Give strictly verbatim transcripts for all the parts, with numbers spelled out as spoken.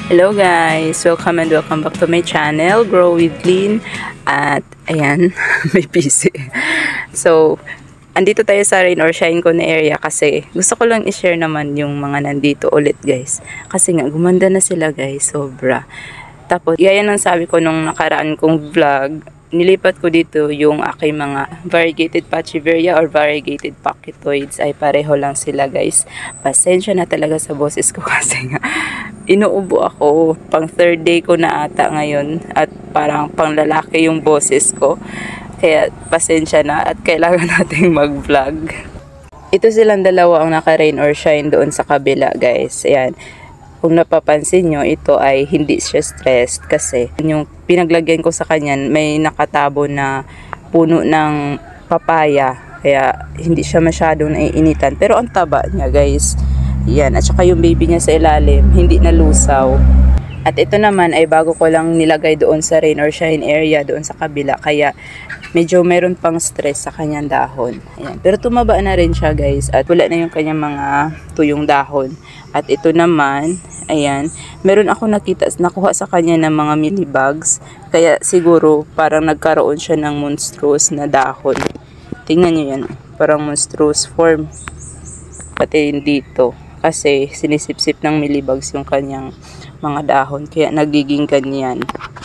Hello guys! Welcome and welcome back to my channel, Grow with Lynn. At ayan, may P C. So, andito tayo sa Rain or Shine ko na area kasi gusto ko lang i-share naman yung mga nandito ulit guys. Kasi nga, gumanda na sila guys, sobra. Tapos, gaya ng sabi ko nung nakaraan kong vlog, nilipat ko dito yung aking mga variegated Pachiveria or variegated Pocketoids ay pareho lang sila guys. Pasensya na talaga sa boses ko kasi nga inuubo ako. Pang third day ko na ata ngayon at parang pang lalaki yung boses ko. Kaya pasensya na at kailangan nating mag-vlog. Ito silang dalawa ang naka-rain or shine doon sa kabila guys. Ayan. Kung napapansin nyo, ito ay hindi siya stressed kasi yung pinaglagyan ko sa kanya may nakatabo na puno ng papaya. Kaya hindi siya masyadong naiinitan. Pero ang taba niya guys. Yan. At saka yung baby niya sa ilalim, hindi nalusaw. At ito naman ay bago ko lang nilagay doon sa rain or shine area doon sa kabila. Kaya medyo meron pang stress sa kanyang dahon. Ayan. Pero tumaba na rin siya guys. At wala na yung kanyang mga tuyong dahon. At ito naman, ayan, meron ako nakita, nakuha sa kanya ng mga millibugs. Kaya siguro parang nagkaroon siya ng monstrous na dahon. Tingnan nyo yan, parang monstrous form. Pati dito, kasi sinisipsip ng millibugs yung kanyang mga dahon. Kaya nagiging ganyan.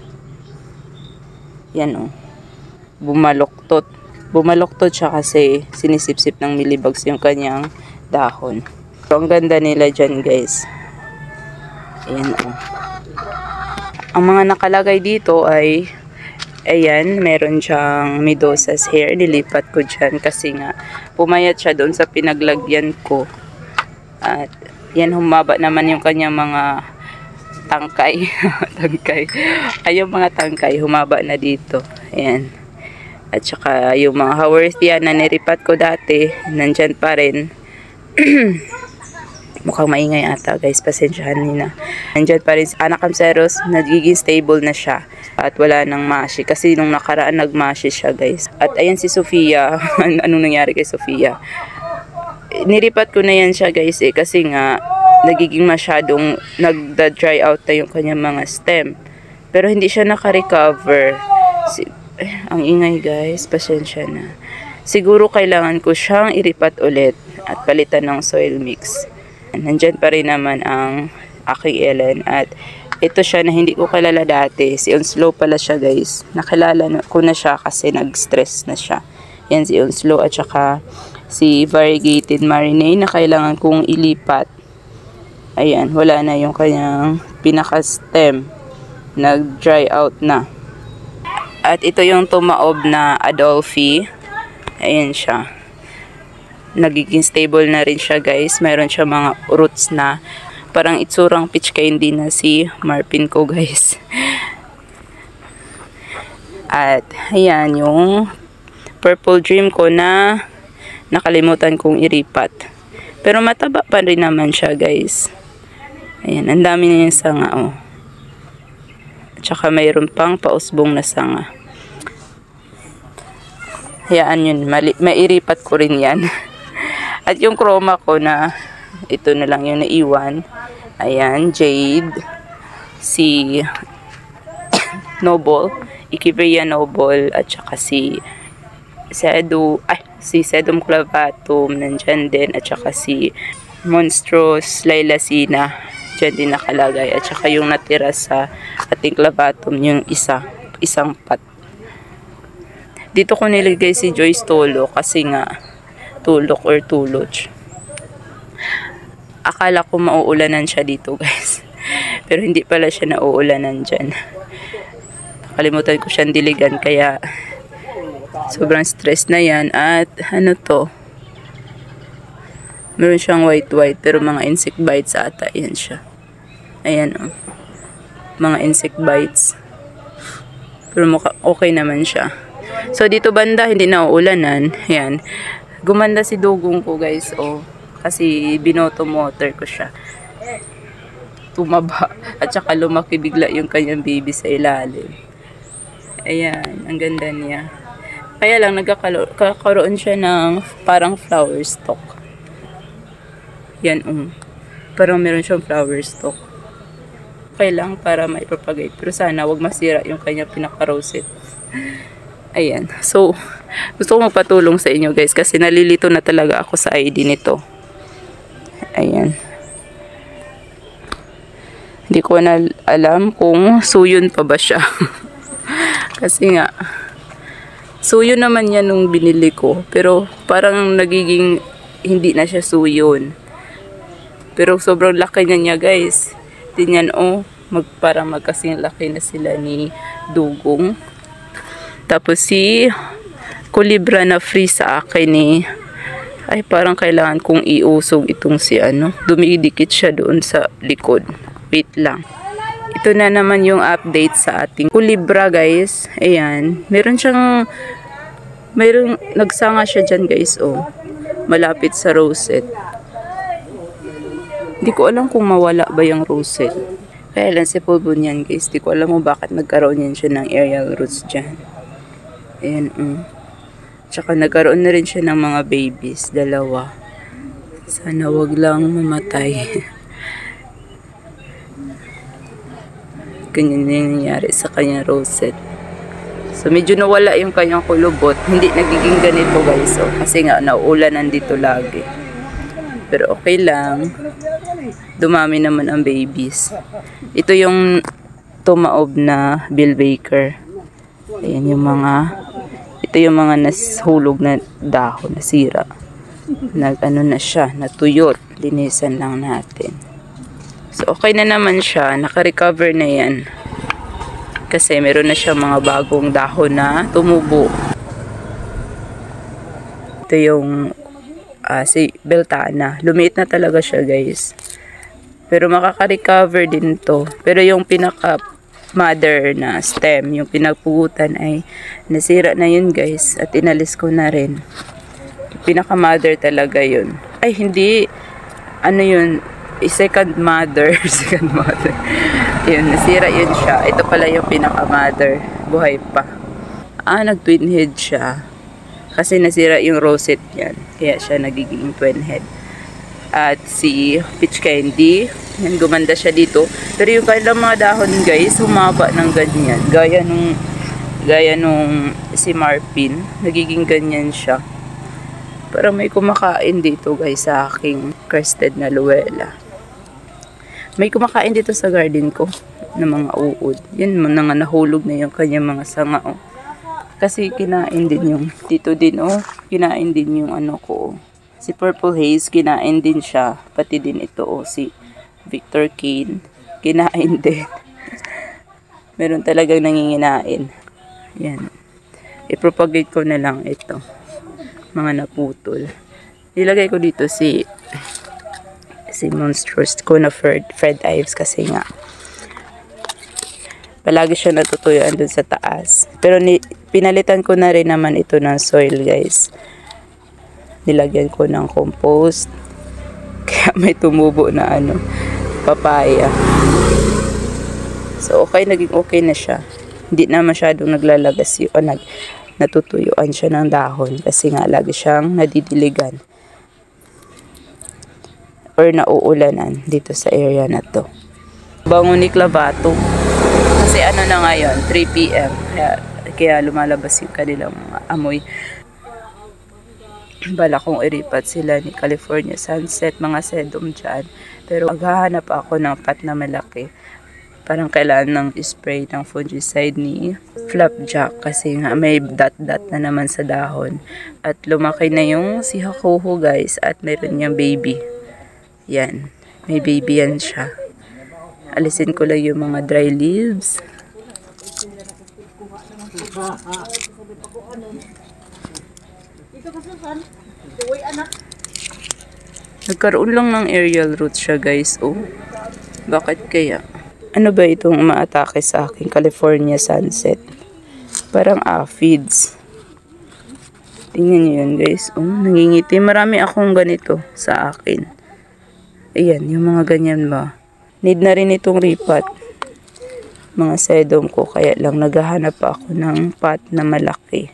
Yan o, bumaloktot. Bumaloktot siya kasi sinisipsip ng millibugs yung kanyang dahon. So, ang ganda nila dyan guys. Ayan o. Ang mga nakalagay dito ay, ayan, meron siyang Medusas hair. Nilipat ko dyan kasi nga pumayat siya doon sa pinaglagyan ko. At yan, humaba naman yung kanyang mga tangkay. tangkay. Ay, yung mga tangkay, humaba na dito. Ayan. At saka yung mga Haworthia na niripat ko dati, nandyan pa rin. Mukhang maingay ata guys, pasensyahan niyo na. Nandyan pa rin si Anakamseros, nagiging stable na siya. At wala nang mashi, kasi nung nakaraan nagmashi siya guys. At ayan si Sofia, anong nangyari kay Sofia? Niripat ko na yan siya guys eh, kasi nga nagiging masyadong nagda-dry out na yung kanyang mga stem. Pero hindi siya naka-recover. Si eh, ang ingay guys, pasensya na. Siguro kailangan ko siyang iripat ulit at palitan ng soil mix. Nandyan pa rin naman ang aking Ellen at ito siya na hindi ko kilala dati. Si Onslow pala siya guys. Nakilala ko na siya kasi nag-stress na siya. Yan si Onslow at saka si variegated Marinade na kailangan kong ilipat. Ayan, wala na yung kanyang pinaka-stem. Nag-dry out na. At ito yung tumaob na Adolphi. Ayan siya. Nagiging stable na rin siya guys. Mayroon siya mga roots na parang itsurang peach candy na si Marpin ko guys. At ayan yung purple dream ko na nakalimutan kong iripat. Pero mataba pa rin naman siya guys. Ayan, ang dami na yung sanga oh. At saka mayroon pang pausbong na sanga. Hayaan yun, mairipat ko rin yan. At yung chroma ko na ito na lang yung naiwan. Ayan, Jade, si Noble, Echeveria Noble, at saka si Sedu, ay, si Sedum clavatum, nandyan din, at saka si Monstrous Lailacina, dyan din nakalagay. At saka yung natira sa ating clavatum, yung isa, isang pat. Dito ko nilagay si Joyce Tolo kasi nga tulok or tulog. Akala ko mauulanan siya dito guys. Pero hindi pala siya nauulanan dyan. Nakalimutan ko siyang diligan kaya sobrang stress na yan. At ano to? Meron siyang white white pero mga insect bites ata. Yan siya. Ayan o. Oh. Mga insect bites. Pero mukha okay naman siya. So dito banda hindi nauulanan. Ayan. Gumanda si dugong ko guys oh, kasi binotom water ko siya. Tumaba at saka lumaki bigla yung kanyang baby sa ilalim. Ayan, ang ganda niya. Kaya lang nagkakaroon siya ng parang flower stalk. Yan um. Parang meron siyang flower stalk. okay lang para maipropagate. Pero sana wag masira yung kanya pinaka-rosette. Ayan. So, gusto ko magpatulong sa inyo guys kasi nalilito na talaga ako sa I D nito. Ayan. Hindi ko na alam kung suyon pa ba siya. Kasi nga, suyon naman yan nung binili ko. Pero parang nagiging hindi na siya suyon. Pero sobrang laki na niya guys. Tingnan oh, mag, parang magkasing laki na sila ni Dugong. Tapos si Kulibra na free sa akin ni eh, ay parang kailangan kong iusog itong si ano. Dumidikit siya doon sa likod. Wait lang. Ito na naman yung update sa ating Kulibra guys. Ayan. Meron siyang meron nagsanga siya dyan guys oh. Malapit sa rosette. Hindi ko alam kung mawala ba yung rosette. Kaya lang si Pulbon yan guys. Hindi ko alam mo bakit nagkaroon yan siya ng aerial roots dyan. Ayan um. Tsaka nagkaroon na rin siya ng mga babies. Dalawa. Sana wag lang mamatay. Ganyan yung nangyari sa kanyang rosette. So medyo nawala yung kanyang kulubot. Hindi nagiging ganito guys. So, kasi nga nauulan nandito lagi. Pero okay lang. Dumami naman ang babies. Ito yung tumaob na Bill Baker. Ayan yung mga ito yung mga nashulog na dahon, nasira. Nag ano na siya, natuyot. Linisan lang natin. So, okay na naman siya. Naka-recover na yan. Kasi meron na siya mga bagong dahon na tumubo. Ito yung uh, si Beltana. Lumiit na talaga siya, guys. Pero makaka-recover din to. Pero yung pinaka-mother na stem, yung pinagpugutan ay nasira na yun, guys. At inalis ko na rin. Yung pinaka-mother talaga yun. Ay, hindi. Ano yun? Second mother, second mother. Yun, nasira yun siya. Ito pala yung pinaka-mother. Buhay pa. Ah, nag-twin head siya. Kasi nasira yung rosette yan. Kaya siya nagiging twin head. At si Peach Candy, yan, gumanda siya dito. Pero yung kanilang mga dahon guys, humaba ng ganyan. Gaya nung, gaya nung si Marpin, nagiging ganyan siya. Parang may kumakain dito guys sa aking crested na luwela. May kumakain dito sa garden ko ng mga uod. Yan, mga nahulog na yung kanyang mga sanga. Oh. Kasi kinain din yung, dito din oh, kinain din yung ano ko. Oh. Si Purple Haze, kinain din siya. Pati din ito oh, si Victor Kane. Kinain din. Meron talagang nanginginain. Yan. I-propagate ko na lang ito. Mga naputol. Ilagay ko dito si si monstrous ko na Fred, Fred Ives kasi nga palagi siya natutuyuan dun sa taas. Pero ni, pinalitan ko na rin naman ito ng soil guys. Nilagyan ko ng compost. Kaya may tumubo na ano, papaya. So okay, naging okay na siya. Hindi na masyadong naglalagas yun, o nag, natutuyuan siya ng dahon kasi nga lagi siyang nadidiligan or nauulanan dito sa area na to. Bango ni Clavato kasi ano na ngayon, three p m kaya, kaya lumalabas yung kanilang mga amoy. Bala kong iripat sila ni California Sunset, mga sedum dyan, pero maghahanap ako ng pat na malaki. Parang kailangan ng spray ng fungicide ni Flapjack kasi nga may dot-dot na naman sa dahon. At lumaki na yung si Hakuho guys at meron niyang baby. Yan. May baby yan siya. Alisin ko lang yung mga dry leaves. Nagkaroon lang ng aerial roots siya guys. Oh, bakit kaya? Ano ba itong umaatake sa aking California Sunset? Parang aphids. Tingnan nyo yun guys. Oh, nangingiti. Marami akong ganito sa akin. Ayan, yung mga ganyan ba. Need na rin itong ripat. Mga sedum ko. Kaya lang naghahanap ako ng pot na malaki.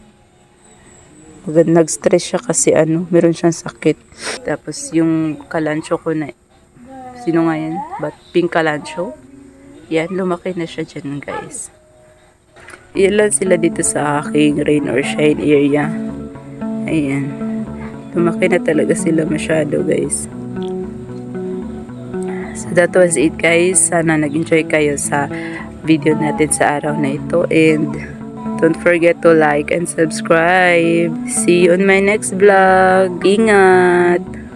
Nag-stress siya kasi ano, meron siyang sakit. Tapos yung kalancho ko na, sino nga yan? But pink kalancho? Yan, lumaki na siya dyan guys. Yan lang sila dito sa aking rain or shine area. Ayan. Lumaki na talaga sila masyado guys. So that was it guys. Sana nag-enjoy kayo sa video natin sa araw na ito. And don't forget to like and subscribe. See you on my next vlog. Ingat!